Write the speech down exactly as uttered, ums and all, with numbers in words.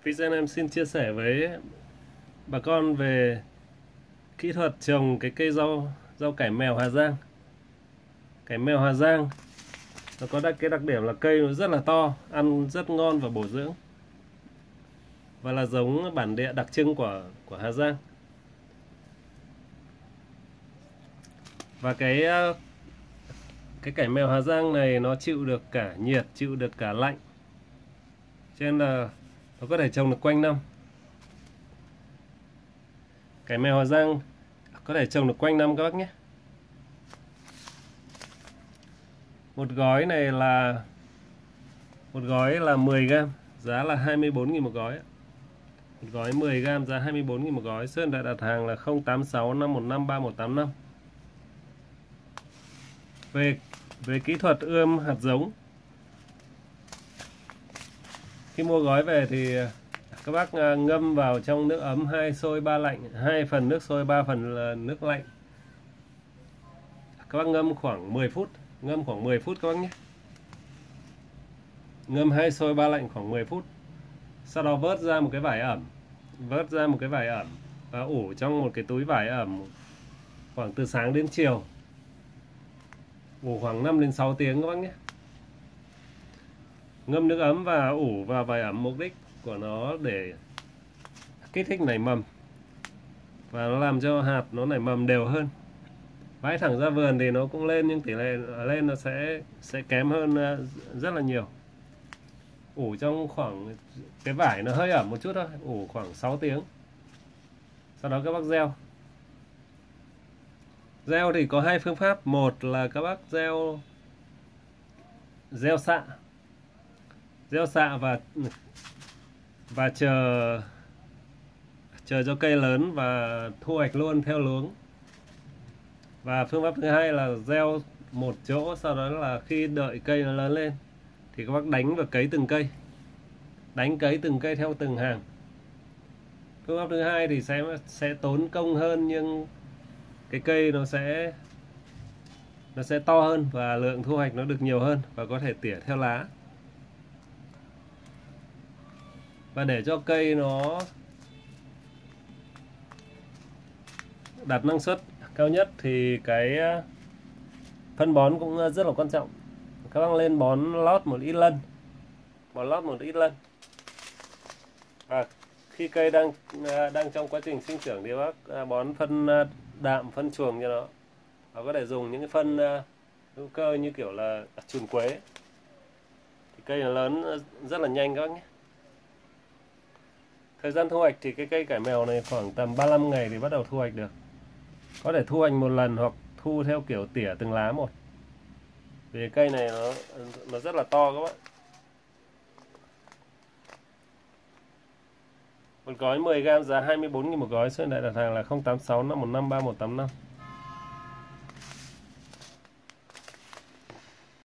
Video em xin chia sẻ với bà con về kỹ thuật trồng cái cây rau rau cải mèo Hà Giang. Cải mèo Hà Giang nó có đặc, cái đặc điểm là cây nó rất là to, ăn rất ngon và bổ dưỡng, và là giống bản địa đặc trưng của của Hà Giang. Và cái cái cải mèo Hà Giang này nó chịu được cả nhiệt, chịu được cả lạnh, cho nên là nó có thể trồng được quanh năm. Cải mèo Hà Giang có thể trồng được quanh năm các bác nhé. Một gói này là một gói là mười gam, giá là hai mươi bốn nghìn một gói. Một gói mười gam giá hai mươi bốn nghìn một gói. Số điện thoại đặt hàng là không tám sáu năm một năm ba một tám năm. Về về kỹ thuật ươm hạt giống, khi mua gói về thì các bác ngâm vào trong nước ấm hai sôi ba lạnh, hai phần nước sôi ba phần nước lạnh. Các bác ngâm khoảng mười phút, ngâm khoảng mười phút các bác nhé. Ngâm hai sôi ba lạnh khoảng mười phút. Sau đó vớt ra một cái vải ẩm, vớt ra một cái vải ẩm và ủ trong một cái túi vải ẩm khoảng từ sáng đến chiều. Ủ khoảng năm đến sáu tiếng các bác nhé. Ngâm nước ấm và ủ vào vải ẩm, mục đích của nó để kích thích nảy mầm và nó làm cho hạt nó nảy mầm đều hơn. Vãi thẳng ra vườn thì nó cũng lên, nhưng tỷ lệ lên nó sẽ sẽ kém hơn rất là nhiều. Ủ trong khoảng, cái vải nó hơi ẩm một chút thôi, ủ khoảng sáu tiếng. Sau đó các bác gieo. Gieo thì có hai phương pháp. Một là các bác gieo gieo xạ. Gieo xạ và và chờ chờ cho cây lớn và thu hoạch luôn theo luống. Và phương pháp thứ hai là gieo một chỗ, sau đó là khi đợi cây nó lớn lên thì các bác đánh và cấy từng cây. Đánh cấy từng cây theo từng hàng. Phương pháp thứ hai thì sẽ sẽ tốn công hơn, nhưng cái cây nó sẽ nó sẽ to hơn và lượng thu hoạch nó được nhiều hơn và có thể tỉa theo lá. Và để cho cây nó đạt năng suất cao nhất thì cái phân bón cũng rất là quan trọng. Các bác lên bón lót một ít lân, bón lót một ít lân. Và khi cây đang đang trong quá trình sinh trưởng thì bác bón phân đạm, phân chuồng cho nó. Và có thể dùng những cái phân hữu cơ như kiểu là chùn quế, thì cây nó lớn rất là nhanh các bác nhé. Thời gian thu hoạch thì cái cây cải mèo này khoảng tầm ba mươi lăm ngày thì bắt đầu thu hoạch được. Có thể thu hoạch một lần hoặc thu theo kiểu tỉa từng lá một. Vì cây này nó nó rất là to các bạn. Một gói mười gam giá hai mươi bốn nghìn một gói. Số điện thoại đặt hàng là không tám sáu năm một năm ba một tám năm.